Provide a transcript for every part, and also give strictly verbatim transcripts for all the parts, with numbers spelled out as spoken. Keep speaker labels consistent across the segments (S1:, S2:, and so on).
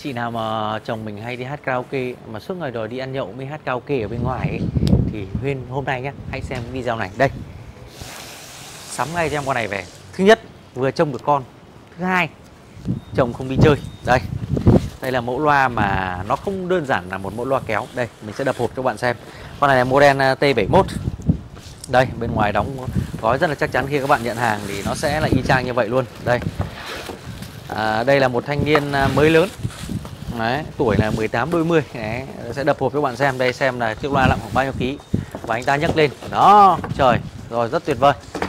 S1: chị nào mà chồng mình hay đi hát karaoke mà suốt ngày đòi đi ăn nhậu mới hát karaoke ở bên ngoài ấy, thì Huyên hôm nay nhá, hãy xem video này. Đây, sắm ngay cho em con này về. Thứ nhất, vừa trông được con. Thứ hai, chồng không đi chơi. Đây, đây là mẫu loa mà nó không đơn giản là một mẫu loa kéo. Đây, mình sẽ đập hộp cho các bạn xem. Con này là model T bảy mươi mốt. Đây, bên ngoài đóng gói rất là chắc chắn, khi các bạn nhận hàng thì nó sẽ là y chang như vậy luôn. Đây, à, đây là một thanh niên mới lớn. Đấy, tuổi là mười tám đôi mươi. Đấy, sẽ đập hộp cho các bạn xem. Đây, xem là chiếc loa nặng khoảng bao nhiêu ký. Và anh ta nhấc lên. Đó, trời, rồi rất tuyệt vời.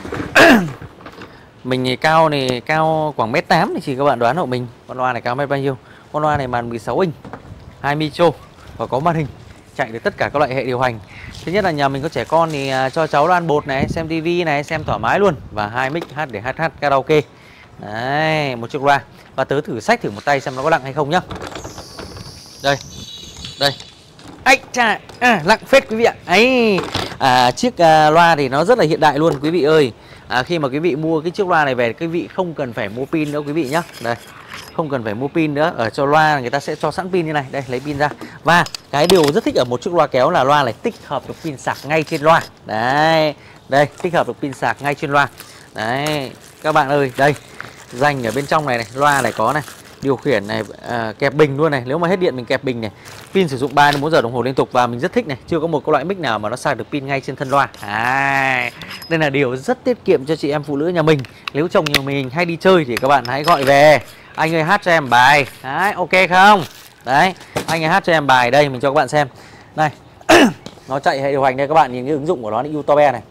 S1: Mình thì cao này, cao khoảng mét tám thì chỉ các bạn đoán hộ mình con loa này cao mét bao nhiêu. Con loa này màn mười sáu inch, hai micro và có màn hình, chạy được tất cả các loại hệ điều hành. Thứ nhất là nhà mình có trẻ con thì cho cháu ăn bột này, xem tivi này, xem thoải mái luôn. Và hai mic hát để hát hát karaoke. Đấy, một chiếc loa. Và tớ thử xách thử một tay xem nó có nặng hay không nhá. Đây, đây. Ây chà, à, nặng phết quý vị ạ. Ấy, à, chiếc à, loa thì nó rất là hiện đại luôn quý vị ơi. À, khi mà quý vị mua cái chiếc loa này về, quý vị không cần phải mua pin nữa quý vị nhá. Đây, không cần phải mua pin nữa. Ở cho loa người ta sẽ cho sẵn pin như này. Đây, lấy pin ra. Và cái điều rất thích ở một chiếc loa kéo là loa này tích hợp được pin sạc ngay trên loa. Đấy, đây, tích hợp được pin sạc ngay trên loa. Đấy, các bạn ơi, đây, dành ở bên trong này này, loa này có này, điều khiển này, à, kẹp bình luôn này. Nếu mà hết điện mình kẹp bình này. Pin sử dụng ba đến bốn giờ đồng hồ liên tục. Và mình rất thích này, chưa có một cái loại mic nào mà nó sạc được pin ngay trên thân loa. À, đây là điều rất tiết kiệm cho chị em phụ nữ nhà mình. Nếu chồng nhà mình hay đi chơi thì các bạn hãy gọi về: anh ơi hát cho em bài. Đấy, ok không? Đấy, anh ơi hát cho em bài. Đây, mình cho các bạn xem. Này, nó chạy hệ điều hành đây, các bạn nhìn cái ứng dụng của nó là YouTube này.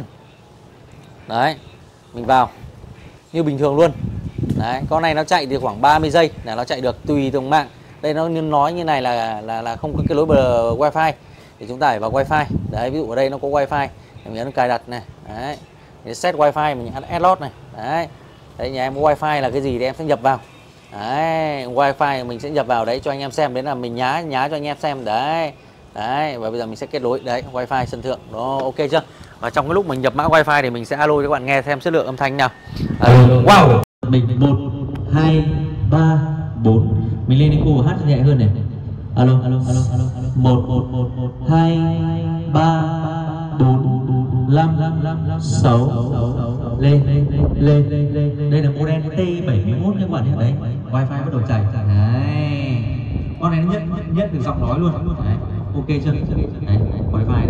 S1: Đấy, mình vào như bình thường luôn. Đấy, con này nó chạy thì khoảng ba mươi giây là nó chạy được, tùy từng mạng. Đây nó nói như này là là là không có cái lối bờ wifi thì chúng ta phải vào wifi. Đấy, ví dụ ở đây nó có wifi, mình nhấn cài đặt này. Đấy, để set wifi mình nhấn add này. Đấy, đấy, nhà em có wifi là cái gì thì em sẽ nhập vào. Đấy, wifi mình sẽ nhập vào đấy cho anh em xem. Đấy là mình nhá nhá cho anh em xem. Đấy, đấy, và bây giờ mình sẽ kết nối. Đấy, wifi sân thượng, nó ok chưa? Và trong cái lúc mình nhập mã wifi thì mình sẽ alo cho các bạn nghe xem chất lượng âm thanh nào. À, wow, mình một hai ba bốn, mình lên echo hát nhẹ hơn này. Alo alo alo alo một một một một hai ba bốn năm sáu, lên lên lên. Đây là model T bảy mươi mốt các bạn nhé. Đấy, wifi bắt đầu chạy. Đấy, con này nó nhận nhận, nhận được giọng nói luôn. Đấy, ok chưa? Đấy, wifi này.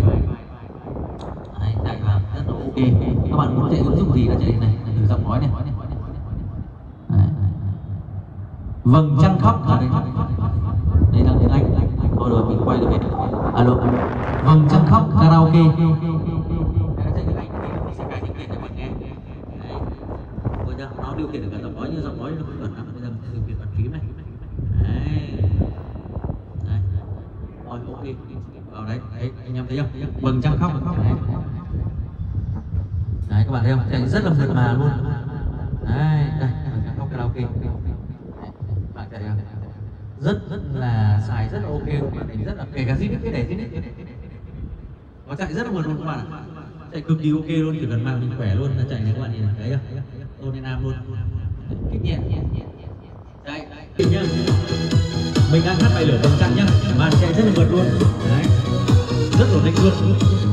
S1: Đấy, chạy vào rất là ok. Các bạn muốn chạy ứng dụng gì là chạy này, thử giọng nói này. Đấy. Vầng trăng khóc ở đây. Đây là tiếng Anh. Thôi rồi mình quay được hết. Alo, alo. Vầng trăng khóc karaoke. Đấy, nó chạy tiếng Anh thì mình sẽ cài tiếng Việt để bạn nghe. Đấy. Rồi chưa? Nó điều khiển được cả giọng nói, như giọng nói nó không cần lắm. Bây giờ mình điều khiển bàn phím này. Đấy. Đấy. Rồi ok. Vào đấy. Đấy, anh em thấy không? Vầng trăng khóc. Đấy. Đấy, các bạn thấy không? Chạy rất là mượt mà luôn. Đấy, đây, vầng trăng khóc karaoke. Bạn chạy rất rất là xài rất là ok luôn, bạn rất là kể cả zin cái này zin đấy, nó chạy rất là mượt luôn các bạn ạ, chạy cực kỳ ok luôn, chỉ cần mang mình khỏe luôn là chạy này các bạn nhìn thấy không? Tôn lên am luôn, kích nhẹ, chạy nhá. Mình đang hát bài Lửa Vầng Trăng nhá, màn chạy rất là mượt luôn, đấy, rất ổn định luôn.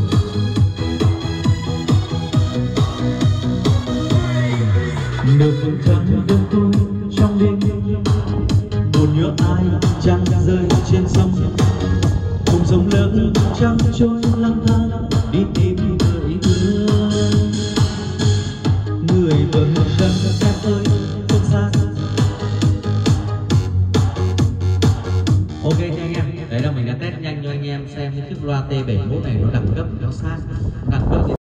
S1: Nửa vầng trăng đêm tối trong đêm, buồn nhớ ai trăng rơi trên sông, cùng dòng lớn trăng trôi lang thang đi tìm người thương. Người vầng trăng em ơi không xa. Ok cho anh em, đấy là mình đã test nhanh cho anh em xem cái chiếc loa T bảy mươi mốt này nó đẳng cấp, nó sát đẳng cấp.